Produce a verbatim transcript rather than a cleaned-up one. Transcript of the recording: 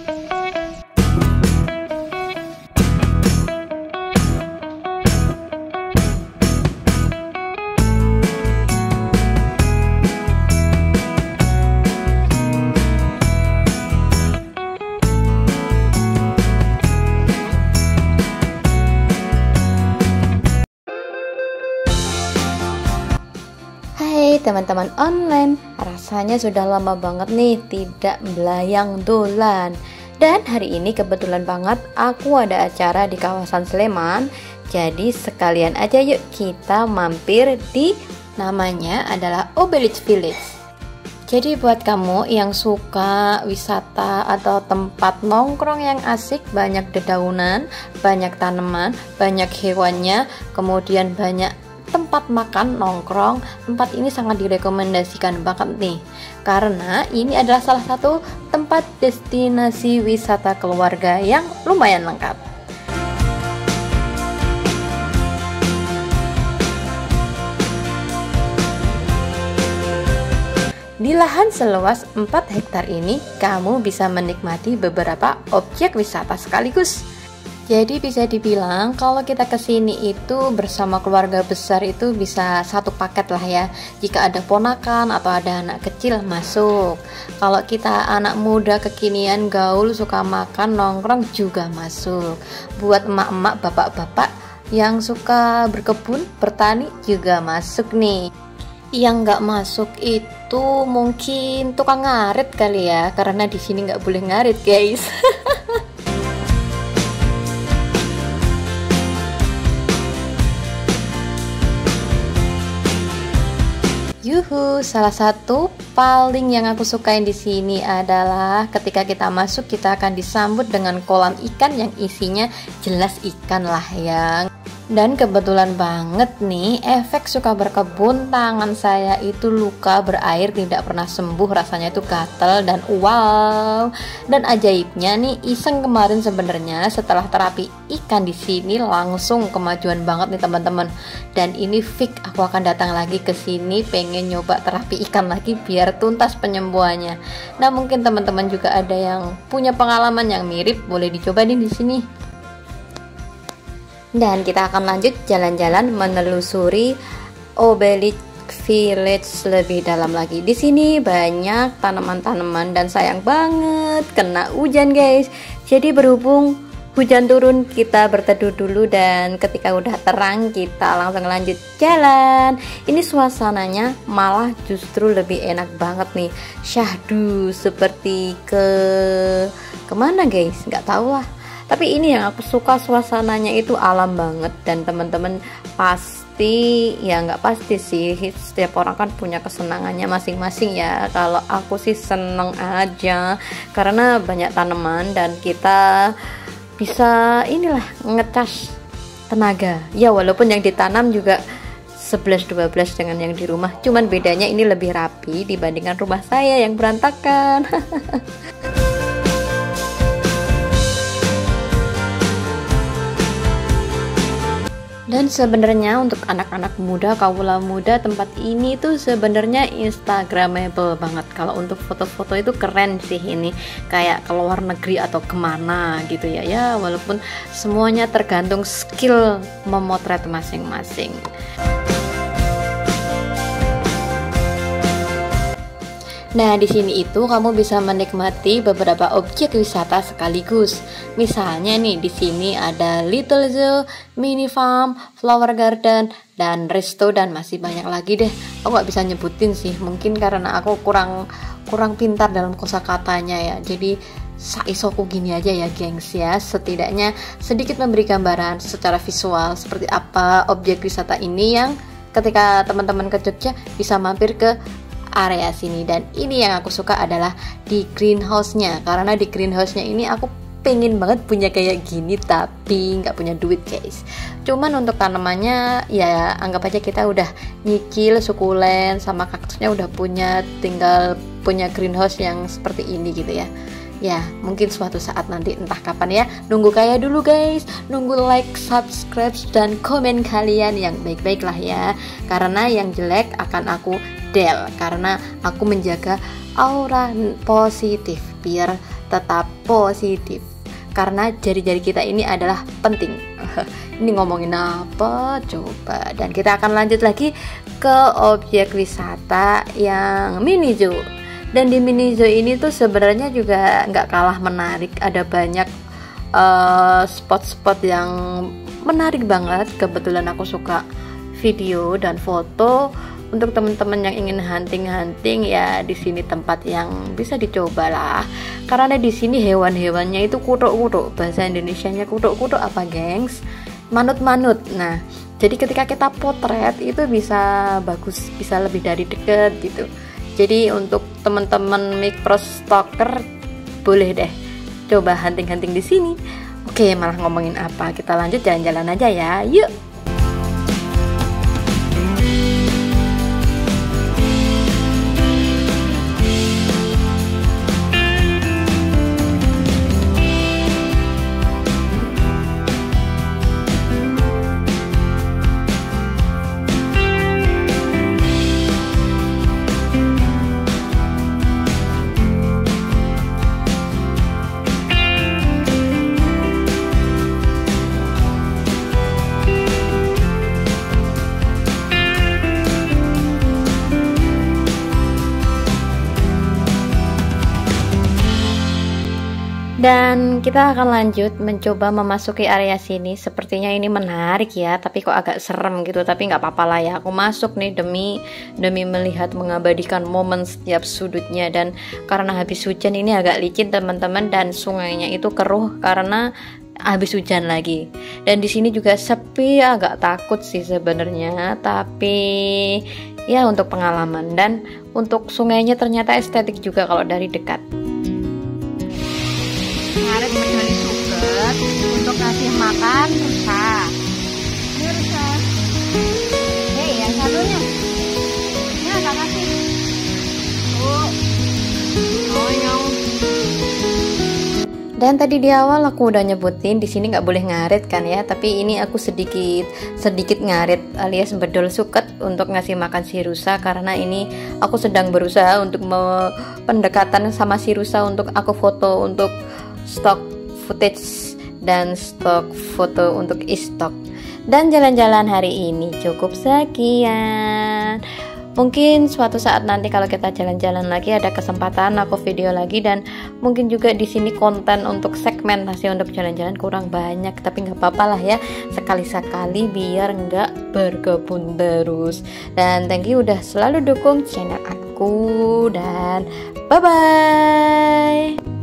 Hai teman-teman online, rasanya sudah lama banget nih tidak belayang dolan. Dan hari ini kebetulan banget aku ada acara di kawasan Sleman. Jadi sekalian aja yuk kita mampir di, namanya adalah Obelix Village. Jadi buat kamu yang suka wisata atau tempat nongkrong yang asik, banyak dedaunan, banyak tanaman, banyak hewannya, kemudian banyak tempat makan nongkrong, tempat ini sangat direkomendasikan banget nih, karena ini adalah salah satu tempat destinasi wisata keluarga yang lumayan lengkap. Di lahan seluas empat hektar ini, kamu bisa menikmati beberapa objek wisata sekaligus. Jadi bisa dibilang kalau kita kesini itu bersama keluarga besar itu bisa satu paket lah ya. Jika ada ponakan atau ada anak kecil masuk. Kalau kita anak muda kekinian gaul suka makan nongkrong juga masuk. Buat emak-emak bapak-bapak yang suka berkebun bertani juga masuk nih. Yang nggak masuk itu mungkin tukang ngarit kali ya, karena di sini nggak boleh ngarit guys. Yuhu, salah satu paling yang aku sukain di sini adalah ketika kita masuk kita akan disambut dengan kolam ikan yang isinya jelas ikan lah ya. Dan kebetulan banget nih, efek suka berkebun, tangan saya itu luka berair tidak pernah sembuh, rasanya itu gatel dan wow. Dan ajaibnya nih, iseng kemarin sebenarnya setelah terapi ikan di sini langsung kemajuan banget nih teman-teman. Dan ini fix aku akan datang lagi ke sini, pengen nyoba terapi ikan lagi biar tuntas penyembuhannya. Nah, mungkin teman-teman juga ada yang punya pengalaman yang mirip, boleh dicoba nih di sini. Dan kita akan lanjut jalan-jalan menelusuri Obelix Village lebih dalam lagi. Di sini banyak tanaman-tanaman dan sayang banget kena hujan guys. Jadi berhubung hujan turun kita berteduh dulu dan ketika udah terang kita langsung lanjut jalan. Ini suasananya malah justru lebih enak banget nih. Syahdu seperti ke kemana guys? Nggak tahu lah. Tapi ini yang aku suka, suasananya itu alam banget dan teman-teman pasti ya nggak pasti sih, setiap orang kan punya kesenangannya masing-masing ya. Kalau aku sih seneng aja karena banyak tanaman dan kita bisa inilah ngecas tenaga ya, walaupun yang ditanam juga sebelas dua belas dengan yang di rumah, cuman bedanya ini lebih rapi dibandingkan rumah saya yang berantakan. Dan sebenarnya untuk anak-anak muda, kaula muda, tempat ini tuh sebenarnya instagramable banget. Kalau untuk foto-foto itu keren sih ini, kayak ke luar negeri atau kemana gitu ya. Ya walaupun semuanya tergantung skill memotret masing-masing. Nah, di sini itu kamu bisa menikmati beberapa objek wisata sekaligus. Misalnya nih, di sini ada Little Zoo, Mini Farm, Flower Garden, dan resto dan masih banyak lagi deh. Aku nggak bisa nyebutin sih, mungkin karena aku kurang kurang pintar dalam kosakatanya ya. Jadi saisoku gini aja ya, gengs ya. Setidaknya sedikit memberi gambaran secara visual seperti apa objek wisata ini yang ketika teman-teman ke Jogja bisa mampir ke area sini. Dan ini yang aku suka adalah di greenhouse-nya, karena di greenhouse-nya ini aku pengen banget punya kayak gini tapi nggak punya duit guys. Cuman untuk tanamannya ya anggap aja kita udah nyicil sukulen sama kaktusnya udah punya, tinggal punya greenhouse yang seperti ini gitu ya. Ya mungkin suatu saat nanti, entah kapan ya. Nunggu kaya dulu guys, nunggu like, subscribe, dan komen kalian yang baik-baik lah ya. Karena yang jelek akan aku del, karena aku menjaga aura positif biar tetap positif karena jari-jari kita ini adalah penting. Ini ngomongin apa coba? Dan kita akan lanjut lagi ke objek wisata yang mini zoo. Dan di mini zoo ini tuh sebenarnya juga nggak kalah menarik. Ada banyak uh, spot-spot yang menarik banget. Kebetulan aku suka video dan foto. Untuk teman-teman yang ingin hunting-hunting ya, di sini tempat yang bisa dicoba lah. Karena di sini hewan-hewannya itu kutuk-kutuk. Bahasa Indonesianya kutuk-kutuk apa, gengs? Manut-manut. Nah, jadi ketika kita potret itu bisa bagus, bisa lebih dari deket gitu. Jadi untuk teman-teman micro stalker boleh deh coba hunting-hunting di sini. Oke, malah ngomongin apa? Kita lanjut jalan-jalan aja ya. Yuk. Dan kita akan lanjut mencoba memasuki area sini. Sepertinya ini menarik ya, tapi kok agak serem gitu. Tapi nggak apa-apa lah ya, aku masuk nih demi demi melihat, mengabadikan momen setiap sudutnya. Dan karena habis hujan ini agak licin teman-teman, dan sungainya itu keruh karena habis hujan lagi. Dan di sini juga sepi, agak takut sih sebenarnya, tapi ya untuk pengalaman. Dan untuk sungainya ternyata estetik juga kalau dari dekat. Ngaret menjadi suket untuk ngasih makan rusa. Ini rusa. Hei, yang satunya. Ini agak kasih. Oh. Oh, nyong. Dan tadi di awal aku udah nyebutin di sini nggak boleh ngarit kan ya, tapi ini aku sedikit sedikit ngarit alias bedol suket untuk ngasih makan si rusa, karena ini aku sedang berusaha untuk pendekatan sama si rusa untuk aku foto untuk stock footage dan stock foto untuk e-stock. Dan jalan-jalan hari ini cukup sekian. Mungkin suatu saat nanti kalau kita jalan-jalan lagi ada kesempatan aku video lagi, dan mungkin juga di sini konten untuk segmentasi untuk jalan-jalan kurang banyak, tapi nggak apa-apa lah ya, sekali-sekali biar nggak berkebun terus. Dan thank you udah selalu dukung channel aku, dan bye bye.